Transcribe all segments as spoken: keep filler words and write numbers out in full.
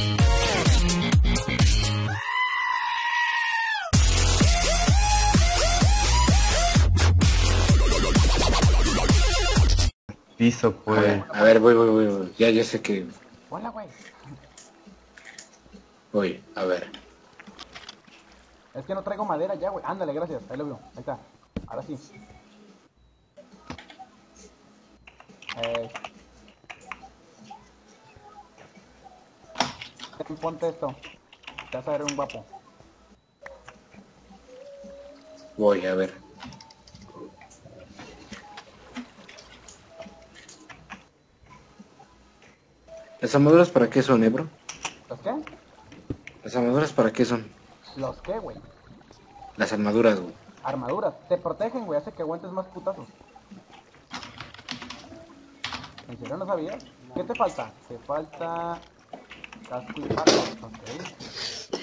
Piso, A ver, pues. a ver, voy, voy, voy, voy. Ya, ya sé que Hola, güey. voy. A ver. Es que no traigo madera ya, güey. Ándale, gracias. Ahí lo veo. Ahí está. Ahora sí. Eh... Ponte esto. Te vas a ver un guapo. Voy, a ver. ¿Las armaduras para qué son, eh, bro? ¿Los qué? ¿Las armaduras para qué son? ¿Los qué, güey? Las armaduras, güey. Armaduras. Te protegen, güey. Hace que aguantes más putazos. ¿En serio no sabías? ¿Qué te falta? Te falta... casco y patas. Ok.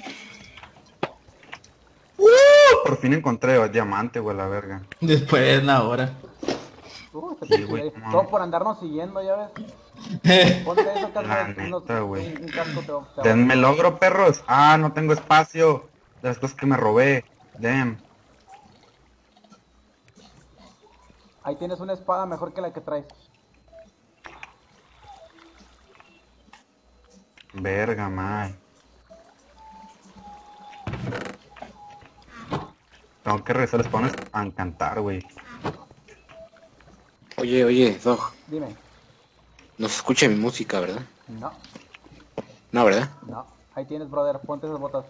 Por fin encontré oh, diamante, güey, la verga. Después de una hora. Uh, este Sí, pinche güey, güey. no. Todo por andarnos siguiendo, ya ves. Ponte eso, casco. La unos- neta, güey. un, un casco te, va- te va- Denme logro, perros. Ah, no tengo espacio. De las cosas que me robé. Damn. Ahí tienes una espada mejor que la que traes. Verga, mae. Tengo que regresar a spawns a encantar, güey. Oye, oye, Dog. Dime. No se escucha mi música, ¿verdad? No, No, ¿verdad? no. Ahí tienes, brother. Ponte esas botas.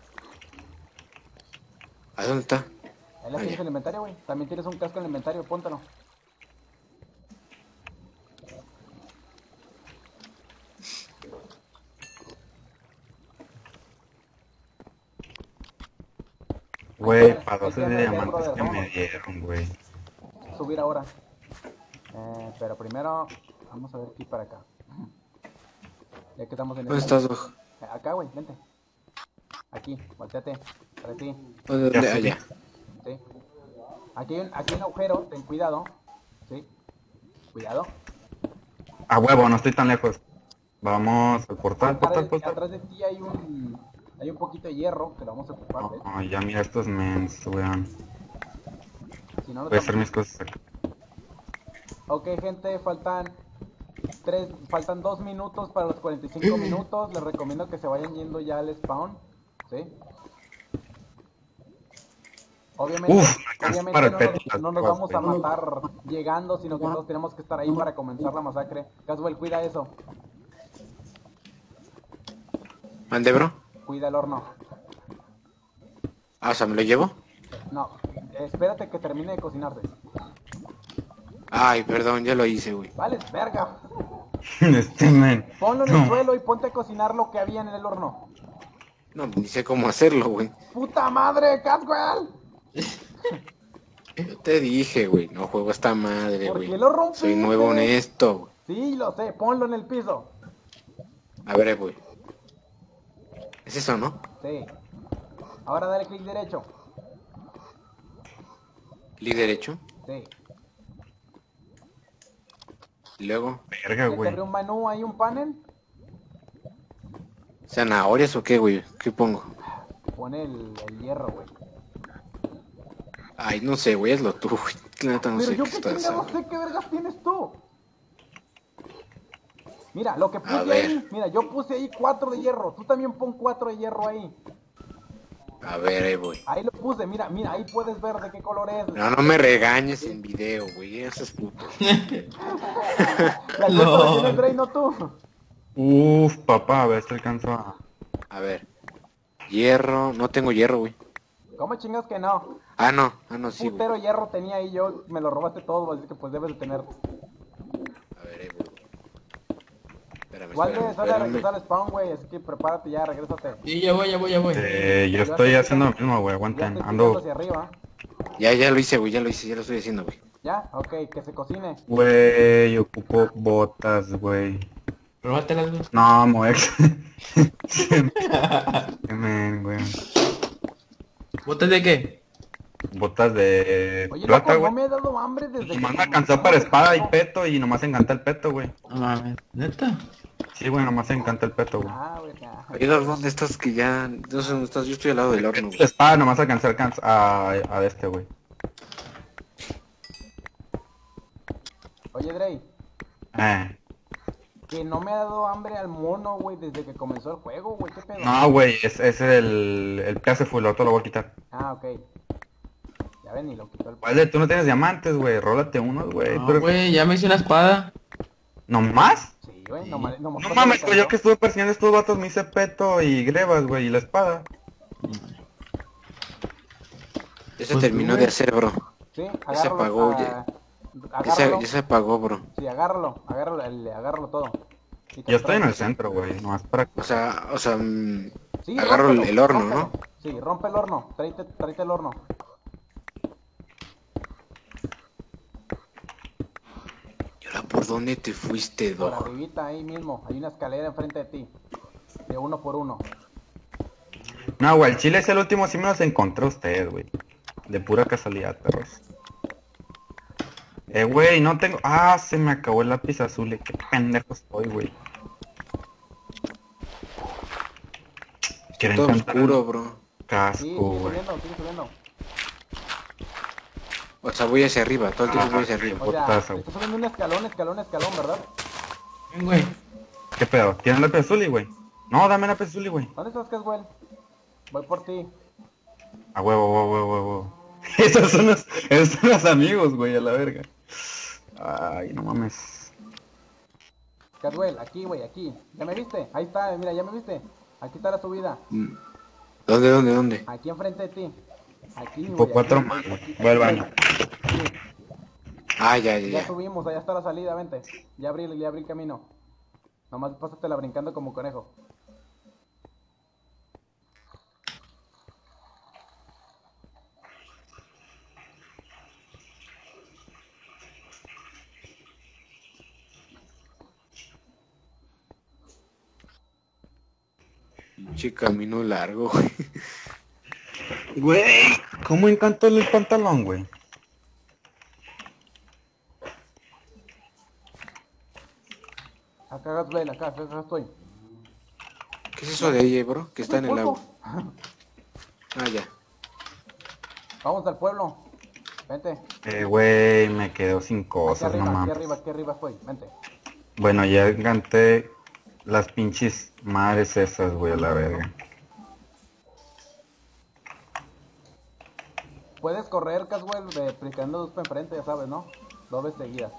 ¿A dónde está? Ahí las Ah, tienes ya. en el inventario, güey. También tienes un casco en el inventario. Póntelo. Güey, para Ahí doce tienes, de ya, diamantes brother. que me dieron, güey. Subir ahora. Eh, pero primero, vamos a ver aquí para acá. Ya que estamos en el... ¿Dónde estás, Dog? Eh, Acá, güey, vente. Aquí, volteate. Para ti. ¿Dónde? Ya ¿Dónde? Ah, subí. ya. Sí. Aquí hay un, aquí hay un agujero, ten cuidado. Sí. Cuidado. A huevo, no estoy tan lejos. Vamos al portal, Atrás, portal, portal. atrás de ti hay un hay un poquito de hierro que lo vamos a ocupar, ¿ves? Oh, ya mira estos mens, weón. Si no, no Voy a estamos- hacer mis cosas acá. Ok, gente, faltan tres, faltan dos minutos para los cuarenta y cinco minutos. Les recomiendo que se vayan yendo ya al spawn, ¿sí? Obviamente, Uf, alcanzó obviamente para no, el nos, pet, las no nos cosas, vamos a güey. matar llegando, sino que todos tenemos que estar ahí para comenzar la masacre. Caswell, cuida eso, ¿Mande, bro? cuida el horno. Ah, o sea, ¿me lo llevo? No, espérate que termine de cocinarse. Ay, perdón, ya lo hice, güey. Vale, verga. Este men. Ponlo en el No. suelo y ponte a cocinar lo que había en el horno. No, ni sé cómo hacerlo, güey. ¡Puta madre, Caswell! Yo te dije, güey, no juego esta madre, ¿Por güey. qué lo rompiste? Soy nuevo en esto, güey. Sí, lo sé, ponlo en el piso. A ver, güey. Es eso, ¿no? Sí. Ahora dale clic derecho. Clic derecho. Sí. Y luego, Verga, ¿Ya te güey. abrió un menú ahí, un panel? ¿zanahorias o qué, güey? ¿Qué pongo? Pone el, el hierro, güey. Ay, no sé, güey, hazlo tú, güey. La neta no Pero sé yo qué qué estás chingados haciendo. sé qué vergas tienes tú. Mira, lo que puse A ver. ahí, mira, yo puse ahí cuatro de hierro. Tú también pon cuatro de hierro ahí. A ver, ahí voy. Ahí lo puse, mira, mira, ahí puedes ver de qué color es. No, no me regañes en video, güey. Eso es puto. La culpa No. la tiene Drey, no tú. Uf, papá, a ver si alcanzo a... A ver. Hierro. No tengo hierro, güey. ¿Cómo chingas que no? Ah, no. Ah, no, sí, güey. Putero hierro tenía ahí yo, me lo robaste todo, así que pues debes de tener. A ver, ahí voy. Espérame, Igual espérame, de sale a espérame. regresar al spawn, güey, así que prepárate ya, regrésate. Y ya voy, ya voy, ya voy. Eh, yo estoy haciendo lo mismo, güey. Aguanten. Ya estoy picando Ando... hacia arriba. Ya, ya lo hice, güey. Ya lo hice. Ya lo estoy haciendo, güey. ¿Ya? Ok, que se cocine. Güey, ocupo botas, güey. Róbatelas, güey. No, Moex. Qué men, güey. ¿Botas de qué? botas de Oye, plata, loco, no güey. me ha dado hambre desde que... Nomás me alcanzó para espada y peto y nomás encanta el peto, güey. No mames, neta. Sí, güey, nomás encanta el peto, güey. Ah, güey, ya. Oye, Doc, ¿dónde estás? Que ya... No sé dónde estás. Yo estoy al lado del horno, La güey. espada nomás alcancé a, alcanz- a, a este, güey. Oye, Drey, Eh. que no me ha dado hambre al mono, güey, desde que comenzó el juego, güey, ¿qué pedo? No, güey, es, es el, el P S full, otro lo voy a quitar. Ah, ok. Ya ven, y lo quitó el... Vale, tú no tienes diamantes, güey, rólate unos, güey. No, pero- güey, ya me hice una espada. ¿Nomás? Sí, güey, no, ma- no, No mames, güey, yo que estuve persiguiendo a estos vatos me hice peto y grebas, güey, y la espada. Ya se Pues terminó tú, de güey. hacer, bro. Sí, Ya se agárralo. apagó, ah, ya. Ya se, agárralo. ya se apagó, bro. Sí, agárralo, agárralo, el- agárralo todo. Y te Yo estoy en el traes- centro, güey, nomás para que... O sea, o sea... mm, Sí, agarro el, rómpelo, el horno, rómpelo. ¿no? Sí, rompe el horno, tráete, tráete el horno. ¿Y ahora por dónde te fuiste, Por Doc? arribita, ahí mismo, hay una escalera enfrente de ti. De uno por uno. No, güey, el chile es el último, sí me los encontré a ustedes, güey. De pura casualidad, perros. Eh, güey, no tengo... Ah, se me acabó el lápiz azul, eh, qué pendejo estoy, güey. Quieren Todo cantar oscuro, bro. Sí, casco, sigue güey. subiendo, sigue subiendo. O sea, voy hacia arriba. Todo el tiempo voy hacia arriba. O sea, Putazo. estás subiendo un escalón, escalón, escalón, ¿verdad? Ven, güey. ¿Qué pedo? ¿Tienes lápiz azul, güey? No, dame lápiz azul, güey. ¿Dónde estás, Caswell? Voy por ti. A huevo, huevo, huevo, huevo. Esos son los, esos son los amigos, güey, a la verga. Ay, no mames. Caswell, aquí, güey, aquí. ¿Ya me viste? Ahí está, mira, ¿ya me viste? Aquí está la subida. Mm. ¿Dónde, dónde, dónde? Aquí enfrente de ti. Aquí, Tipo güey. cuatro aquí, más, aquí, güey. aquí. Voy al baño. Sí, Ah, ya, ya, ya ya. subimos, allá está la salida, vente. Ya abrí, ya abrí el camino. Nomás pásatela brincando como conejo. Pinche camino largo, güey. Güey, ¿cómo encantó el pantalón, güey? Acá, Caswell, acá, acá, acá estoy. ¿Qué es eso de ahí, bro? Que está en el Pulpo. agua. Ah, ya. Vamos al pueblo. Vente. Eh, güey, me quedo sin Aquí cosas, no arriba, aquí mames. arriba, aquí arriba estoy. Vente. Bueno, ya encanté las pinches madres esas, güey, a la verga. Puedes correr, Caswell, de aplicando dos para enfrente, ya sabes, ¿no? Dos veces seguidas.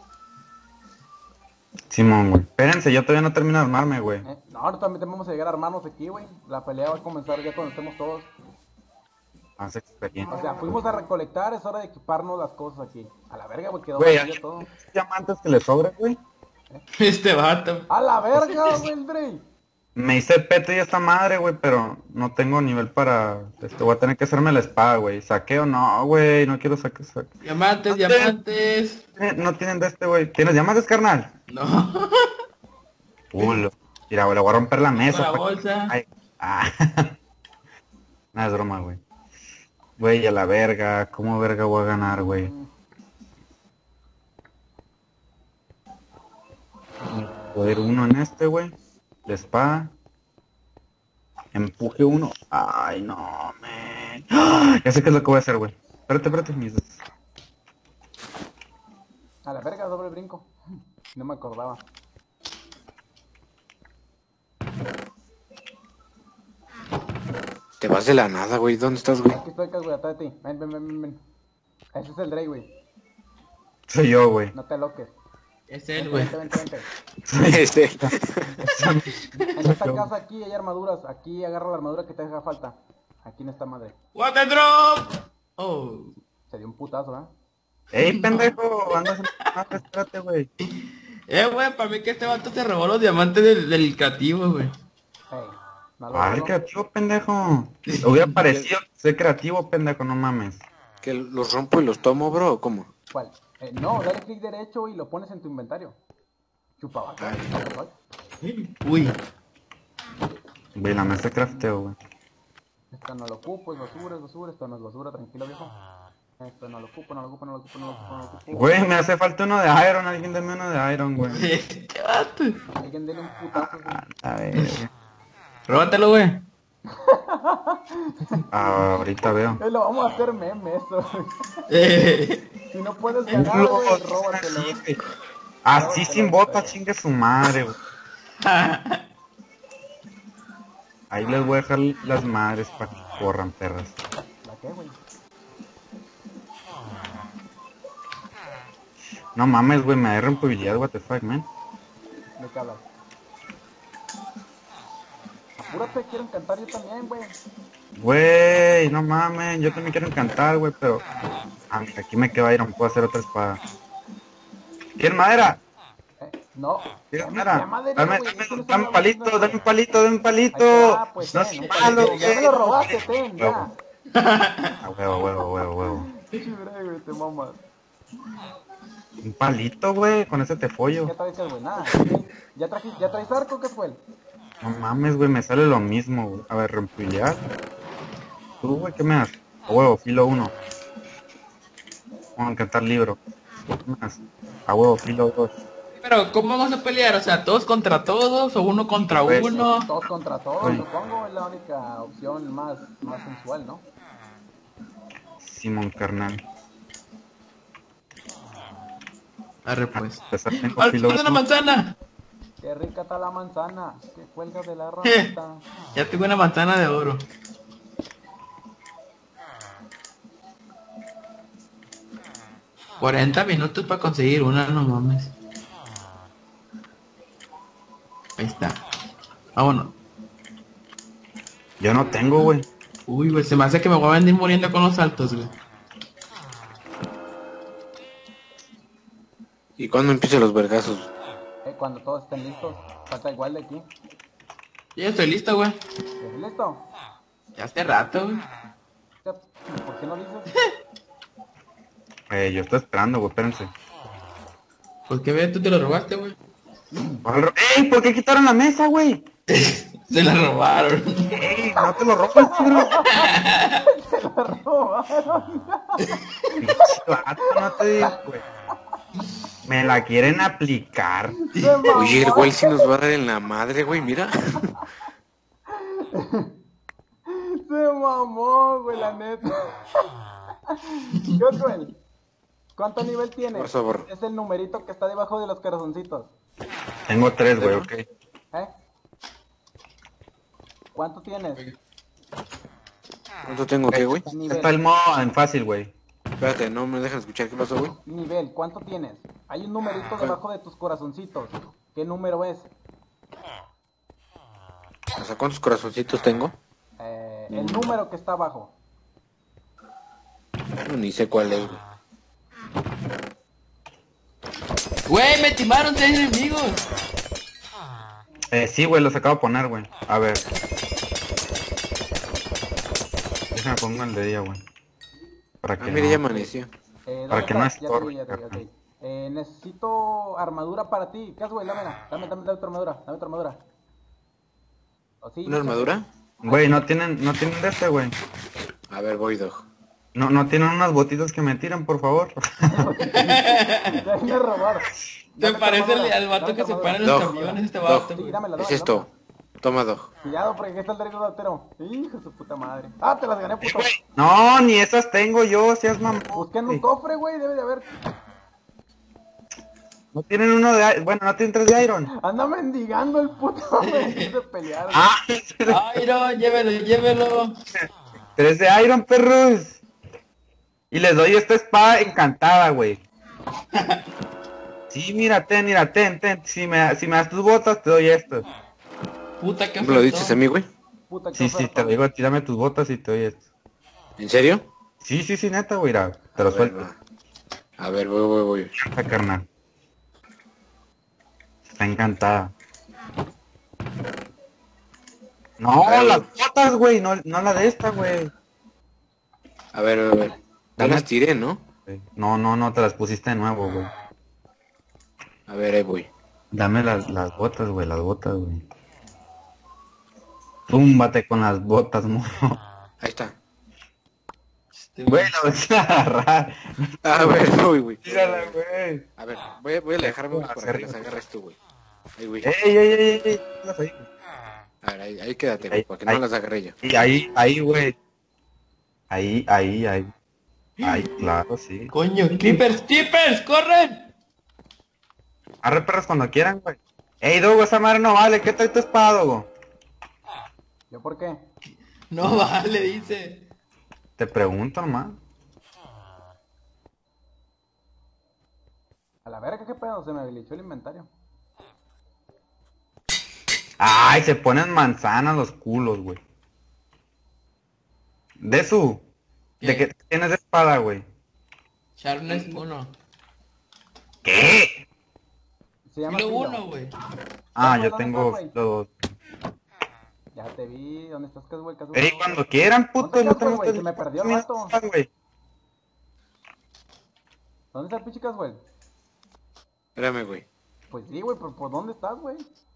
Simón, güey. Espérense, yo todavía no termino de armarme, güey. ¿Eh? No, ahora también vamos a llegar a armarnos aquí, güey. La pelea va a comenzar ya cuando estemos todos. Más experiencia. O sea, fuimos a recolectar, es hora de equiparnos las cosas aquí. A la verga, güey, quedó Güey, vacío hay todo. diamantes que le sobran, güey. Este vato. ¡A la verga, güey, el Drey! Me hice peto y esta madre, güey, pero no tengo nivel para... Este, voy a tener que hacerme la espada, güey. ¿Saqueo? No, güey, no quiero saque, saque. Diamantes, No te- diamantes. Eh, No tienen de este, güey. ¿Tienes diamantes, carnal? No. Culo. Mira, güey, le voy a romper la Con mesa. la pa' que- bolsa. Ay. Ah. Nada, es broma, güey. Güey, a la verga. ¿Cómo verga voy a ganar, güey? Poder uno en este, güey. De espada. Empuje uno. Ay, no, man. ¡Ah! Ya sé qué es lo que voy a hacer, güey. Espérate, espérate. Mis... A la verga, doble brinco. No me acordaba. Te vas de la nada, güey. ¿Dónde estás, güey? Aquí estoy, Caswell, atrás de ti. Ven, ven, ven, ven, ven. Ese es el Drey, güey. Soy yo, güey. No te loques. Es él, güey. Vente, vente, vente. Este. En esta casa aquí hay armaduras. Aquí agarra la armadura que te haga falta. Aquí en esta madre. What the drop. Oh. Se dio un putazo, ¿eh? ¡Ey, pendejo! Andas en... Ah, espérate, güey. Eh, güey, para mí que este vato te robó los diamantes del, del creativo, güey. Ey, no lo ¡Ay, hago. creativo, pendejo! Hubiera parecido ser creativo, pendejo, no mames. ¿Que los rompo y los tomo, bro? ¿O cómo? ¿Cuál? Eh, no, dale clic derecho y lo pones en tu inventario. Chupaba. Uy. Güey, la mesa de crafteo, güey. Esto no lo ocupo, es basura, es basura, esto no es basura, tranquilo viejo. Esto no lo ocupo, no lo ocupo, no lo ocupo, no lo ocupo, no lo ocupo. Güey, me hace falta uno de Iron, alguien deme uno de Iron, güey. Este vato. Alguien dele un putazo, güey. A ver. Róbatelo, güey. Ah, ahorita veo. Eh, lo vamos a hacer meme eso, güey. Eh, Si no puedes ganar, güey, róbatelo, güey. Así sin botas, chingue su madre, güey. Ahí les voy a dejar las madres para que corran, perras. ¿La qué, güey? No mames, güey, me da rompibilidad, what the fuck, man. ¿De qué hablas? Apúrate, quiero cantar yo también, güey. Güey, no mames, yo también quiero cantar, güey, pero... Ah, mira, aquí me queda Iron, puedo hacer otra espada. ¿Quién madera? Eh, no. ¿Quién Ya madera? madera, Dame, güey, dame, es que no dame se un me palito, va a dame un palito, dame un Ahí palito. está, pues, No ten, seas un malo, palito. Ya me lo robaste, ten, ya. Huevo. A huevo, huevo, huevo, huevo. Chibre, güey, te mamas. Un palito, güey, con ese te ¿Qué follo. traes, güey? Nada. ¿Qué? ¿Ya, traje, ¿Ya traes arco? ¿Qué fue? No mames, güey, me sale lo mismo, güey. A ver, rompibilidad. ¿Tú, güey, qué me das? A huevo, filo uno. Vamos a cantar libro. ¿Qué más? A huevo, filo dos. Pero, ¿cómo vamos a pelear? O sea, ¿todos contra todos o uno contra Pues, uno? Todos contra todos, Oye. supongo. Es la única opción más, más sensual, ¿no? Simón, carnal. Arre, pues. Empezar tengo ¡Al filo final de la uno. manzana! Qué rica está la manzana. Que cuelga de la Eh, ramita. ya tengo una manzana de oro. cuarenta minutos para conseguir una, no mames. Ahí está. Vámonos. Yo no tengo, güey. Uy, güey, se me hace que me voy a venir muriendo con los saltos, güey. ¿Y cuándo empiezan los vergazos? Eh, cuando todos estén listos. Falta igual de aquí. Ya estoy listo, güey. ¿Estás listo? Ya hace rato, güey. Ya, ¿por qué no dices? Eh, yo estoy esperando, güey, espérense. Pues que ve, tú te lo robaste, güey. ¡Ey! ¿Por qué quitaron la mesa, güey? Se la robaron. ¡Ey! No te lo robas, chingro. Se la robaron. Pinche vato, no te digo, güey. Me la quieren aplicar. Se mamó. Oye, el güey sí nos va a dar en la madre, güey, mira. Se mamó, güey, la neta. Josuel, ¿cuánto nivel tiene? Por favor. Es el numerito que está debajo de los corazoncitos. Tengo tres, güey, ok. ¿Eh? ¿Cuánto tienes? ¿Cuánto tengo que, güey? Nivel. Está el modo en fácil, güey. Espérate, no me dejan escuchar. ¿Qué pasó, güey? Nivel, ¿cuánto tienes? Hay un numerito debajo de tus corazoncitos. ¿Qué número es? O sea, ¿cuántos corazoncitos tengo? Eh, el número que está abajo. No, ni sé cuál es, güey. Güey, me timaron seis enemigos. Eh, sí, güey, los acabo de poner, güey. A ver. Déjame pongo el de día, güey. Para Ah, que mira, ya no... amaneció. Eh, Para ¿dónde que no estás? Ya te vi, estorbe, ya te vi, carnal. ok. Eh, necesito armadura para ti. ¿Qué haces, güey? Dámela. Dame, dame, dame tu armadura. Dame tu armadura. ¿O sí? ¿Una armadura? Güey, no tienen, no tienen de este, güey. A ver, voy, Dog. No, no tienen unas botitas que me tiran, por favor. Déjame robar. Te Dame tu parece armadura, al vato dame que tu se armadura. para en los Dog, camiones, este Dog, vato, Sí, güey. dámela, ¿Qué dámela, es esto? Toma, Dog. Cuidado porque aquí está el derecho ratero. Hijo de su puta madre. Ah, te las gané, puto. No, ni esas tengo yo, seas mamón. Busquen un güey. cofre, güey, debe de haber. No tienen uno de... Bueno, no tienen tres de Iron. Anda mendigando el puto, güey. De pelear, güey. Ah, Ay, no, llévelo, llévelo. tres de Iron, perros. Y les doy esta espada encantada, güey. Sí, mira, ten, mira, ten, ten. Si me, si me das tus botas, te doy esto. Puta, que ¿Me lo dices a mí, güey? Puta, qué Sí, sí, oferta, te lo digo a ti, dame tus botas y te doy esto. ¿En serio? Sí, sí, sí, neta, güey, mira, te lo A ver, suelto. va. A ver, voy, voy, voy. Esta carnal. Está encantada. No, A ver, las güey. botas, güey, no, no la de esta, güey. A ver, a ver, a ver. Ya Dame- las tiré, ¿no? No, no, no, te las pusiste de nuevo, güey. A ver, ahí voy. Dame las, las botas, güey, las botas, güey. Túmbate con las botas, morro. Ahí está. Este, Güey, la vas a agarrar. A ver, voy, güey. Tírala, güey. A ver, voy, a- voy a alejarme güey, para que Hacer- las agarres tú, güey. Ahí, güey. Ey, ey, ey, ey, ey. Tíralas ahí, güey. A ver, ahí, ahí quédate, güey, Ahí, para que no ahí. las agarre yo. Y ahí, ahí, güey. Ahí, ahí, ahí. Ahí, claro, sí. Coño, creepers, creepers, corren. Arre perros cuando quieran, güey. Ey, Dogo, esa madre no vale. ¿Qué trae tu espada, Dogo? ¿Yo por qué? No vale, dice. Te pregunto nomás. A la verga, ¿qué pedo? Se me habilitó el inventario. Ay, se ponen manzanas los culos, güey. De su. ¿De ¿Qué? qué tienes de espada, güey? Sharpness uno. ¿Qué? Se llama Filo filo. uno, güey. Ah, ¿Dónde yo estás, tengo güey? los... Ya te vi. ¿Dónde estás, Caswell? Caswell, Ey, Caswell. cuando quieran, putos, ¿Dónde no estás, tenemos güey? que... Se me perdió el mi vato. espada, güey. ¿Dónde está el pinche Caswell? Espérame, güey. Pues sí, güey, pero ¿por dónde estás, güey?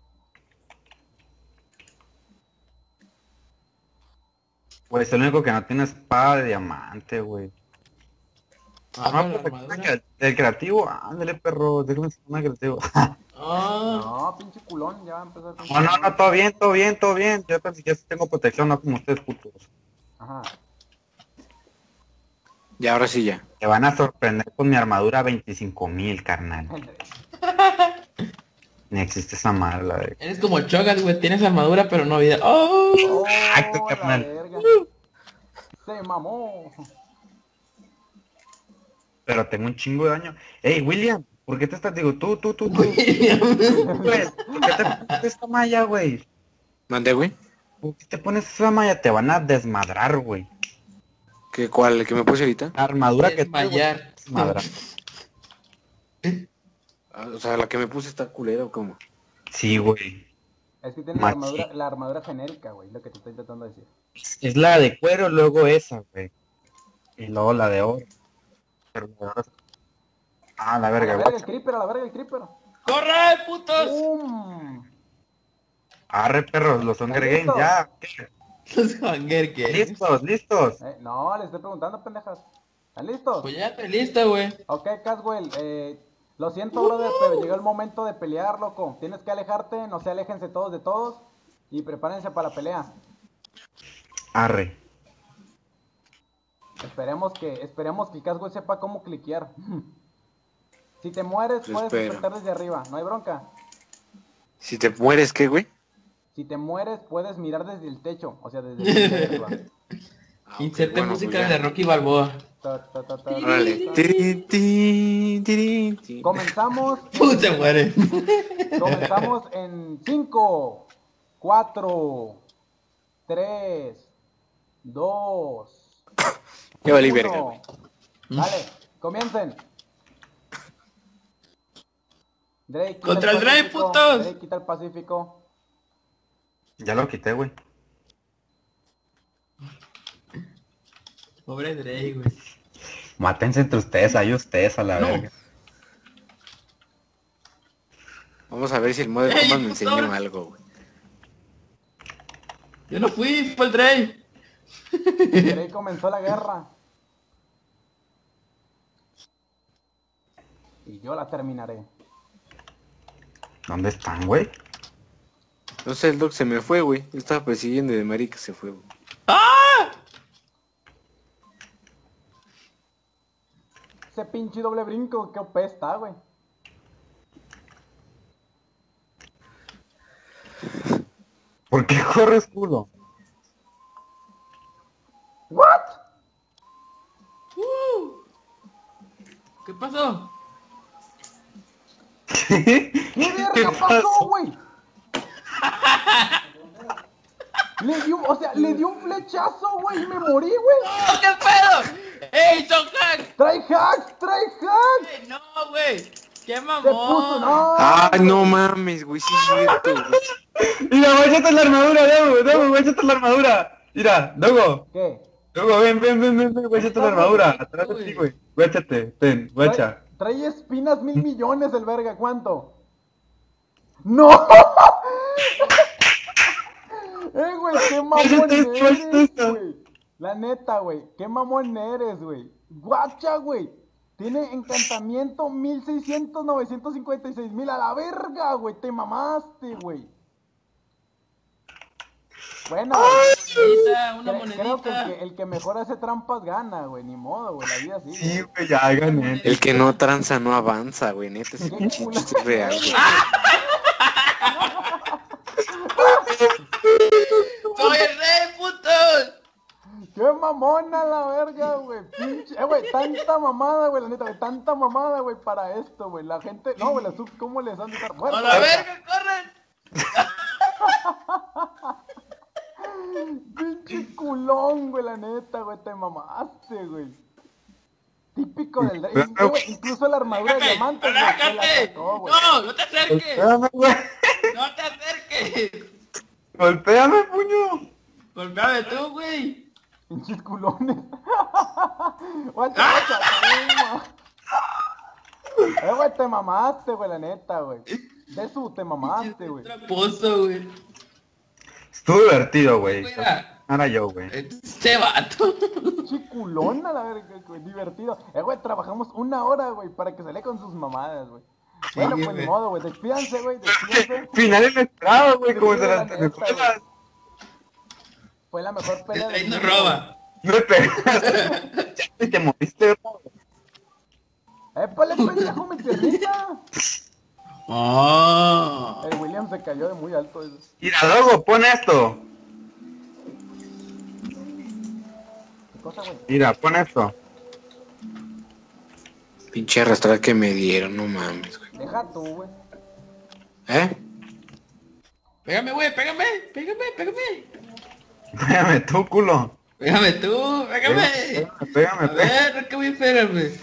Pues el único que no tiene espada de diamante, güey. Ah, Ah, con la pues, armadura. el creativo, ándale, perro, déjame ser más creativo. Ah, No, pinche culón, ya va a empezar con... No, no, no, todo bien, todo bien, todo bien. Yo pensé que tengo protección, no como ustedes, putos. Ajá. Ya, ahora sí, ya. Te van a sorprender con mi armadura veinticinco mil, carnal. Ni existe esa madre, la de... eres como Chogas, güey. Tienes armadura, pero no vida. ¡Oh! ¡Oh, Exacto, la carnal. verga! Se mamó. Pero tengo un chingo de daño. Ey, William, ¿por qué te estás, digo, tú, tú, tú, tú? Güey, ¿por qué te pones esta malla, güey? ¿Mandé, güey? ¿Por qué te pones esa malla? Te van a desmadrar, güey. ¿Qué, cuál? ¿El que me puse ahorita? La armadura que traigo, Desmayar. desmadrar. Ah, o sea, la que me puse está culera, ¿o cómo? Sí, güey. Es que tiene la Machín. armadura, la armadura genérica, güey, lo que te estoy intentando decir. Es la de cuero, luego esa, güey. Y luego la de oro. Pero la de oro... Ah, la A verga, la verga güey. el creeper, a la verga el creeper. ¡Corre, putos! ¡Pum! Arre, perros, los Hunger Games, ¿Listos? ya. ¿Qué? Los Hunger Games. Listos, listos. Eh, no, les estoy preguntando, pendejas. ¿Están listos? Pues ya estoy lista, güey. Ok, Caswell, eh, lo siento, brother, pero llegó el momento de pelear, loco. Tienes que alejarte, no se aléjense todos de todos. Y prepárense para la pelea. Arre. Esperemos que, esperemos que Caswell sepa cómo cliquear. Si te mueres, Pues puedes espero. despertar desde arriba, no hay bronca. Si te mueres, ¿qué, güey? Si te mueres, puedes mirar desde el techo, o sea, desde el techo de arriba. Ah, ok, Inserte bueno, música pues ya. de Rocky Balboa. Ta, ta, ta, ta, Órale. ta. Tirin, tin, tirin, tin. Comenzamos, ¡Pum! Se muere. comenzamos en cinco, cuatro, tres, dos, Ya valí verga, güey. Dale, comiencen. Drake, quita Contra el Drake, Pacífico. putos. Drake, quita el Pacífico. Ya lo quité, güey. Pobre Drake, güey. Mátense entre ustedes, hay ustedes a la No. verga. Vamos a ver si el modo de ¡Ey, combate me puto! enseñó algo, güey. Yo no fui, fue el Drake. Drake comenzó la guerra. Y yo la terminaré. ¿Dónde están, güey? No sé, el Doc se me fue, güey. Yo estaba persiguiendo y de marica se fue, güey. ¡Ah! Ese pinche doble brinco, qué O P está, güey. ¿Por qué corres, culo? ¿What? Uh. ¿Qué pasó? ¿Qué verga pasó, güey? Le dio, o sea, le dio un flechazo, güey, y me morí, güey. ¡Oh, qué pedo! ¡Ey, son hacks! Trae hacks, trae hacks. ¡Ey, no, güey! ¡Qué Se mamón! puso, no. Ah, no mames, güey, sí es cierto, güey. Mira, guáchate la armadura, Dogo, Dogo, guáchate la armadura. Mira, Dogo, ¿Qué? Dogo, ven, ven, ven, ven, ven, guáchate la armadura. Atrás de güey. ti, güey. Guáchate, ten, guacha. Trae, trae espinas mil millones el verga, ¿cuánto? ¡No! ¡Eh, güey, qué mamón Guáchate esto, guáchate eres, esto. güey! La neta, güey. Qué mamón eres, güey. Guacha, güey. Tiene encantamiento mil seiscientos, novecientos cincuenta y seis mil a la verga, güey. Te mamaste, güey. Bueno, Monedita, una cre- creo que el, monedita. que el que mejor hace trampas gana, güey. Ni modo, güey. La vida así. Sí, güey. güey, ya gané. El que no tranza no avanza, güey. Neta, ese Qué pinche culero chiste es real, eres, güey. ¡Soy el rey, puto! Qué mamona la verga, güey. Pinche. Eh, güey, tanta mamada, güey. La neta, güey. Tanta mamada, güey, para esto, güey. La gente. No, güey, las subs, ¿cómo les han de estar ¡A muertos? la verga, corren! Pinche culón, güey, la neta, güey, te mamaste, güey. Típico del rey. Eh, güey, incluso la armadura de diamantes, güey, se la ¡Relájate! sacó, güey. ¡No, no te acerques! Golpéame, güey. ¡No te acerques! Golpéame, puño. Golpeame tú, güey. Pinches culones. Guacha, guacha, toma. Eh, güey, te mamaste, güey, la neta, güey. De su, te mamaste, güey. Traposo, güey. Estuvo divertido, güey. Mira. Ahora yo, güey. Este vato. Pinche culona, la verga, güey, divertido. Eh, güey, trabajamos una hora, güey, para que sale con sus mamadas, güey. Bueno, pues güey. ni modo, güey, despídanse, güey, despídanse. Final inesperado, güey, Sí, como sí, se la las neta, telenovelas. Fue la mejor pelea Ahí del nos mundo, roba. Me pegaste. Y te moviste, bro. güey. ¡Épale, pendejo, mi piernita! Oh. El William se cayó de muy alto. Eso. Mira, luego, pon esto. ¿Qué cosa, güey? Mira, pon esto. Pinche arrastrar que me dieron, no mames, güey. Deja tú, güey. ¿Eh? Pégame, güey, pégame, pégame, pégame. Pégame tú, culo. Pégame tú, pégame. Pégame, pégame, A pégame. ver, ¿qué voy a esperar, güey?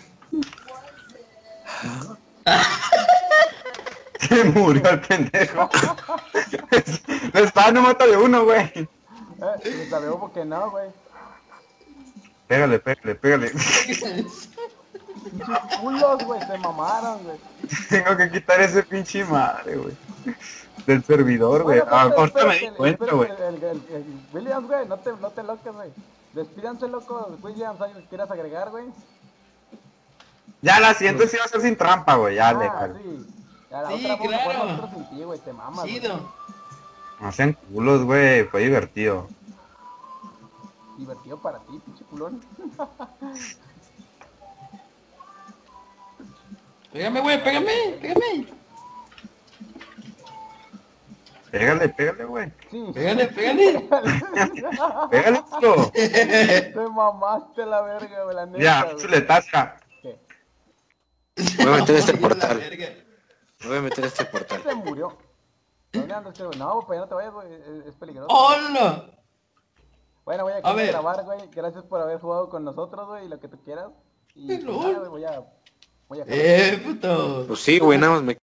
Se murió el pendejo. La espada no mata de uno, güey. Eh, y sabemos por qué no, güey. Pégale, pégale, pégale. Pinches culos, güey, se mamaron, güey. Tengo que quitar ese pinche madre, güey. Del servidor, güey. Bueno, Ah, espérate, ahorita me espérate, di cuenta, espérate, güey. el, el, el, el Williams, güey, no te, no te loques, güey. Despídanse, loco. Williams, ¿algo que quieras agregar, güey? Ya la siguiente sí va a ser sin trampa, güey. Ya, Ah, legal. sí. A la Sí, otra vamos a jugar claro. nosotros sin ti, güey, te mamas, güey. Chido. No sean culos, güey. Fue divertido. Divertido para ti, pinche culón. Pégame, güey, pégame, pégame. Pégale, pégale, güey. Sí. Pégale, pégale. Pégale, culo. Te mamaste la verga, güey, la neta, Ya, güey. chuletaza. ¿Qué? Voy a meter este La portal. verga. Voy a meter este portal. Se murió. ¿Dónde andas, güey? No, pues ya no te vayas, güey, es, es peligroso. ¡Hola! Bueno, voy a, A ver. grabar, güey. Gracias por haber jugado con nosotros, güey, y lo que tú quieras. Y Qué pues, lol. nada, güey, voy a... Voy a... Eh, puto. Pues sí, güey, nada más me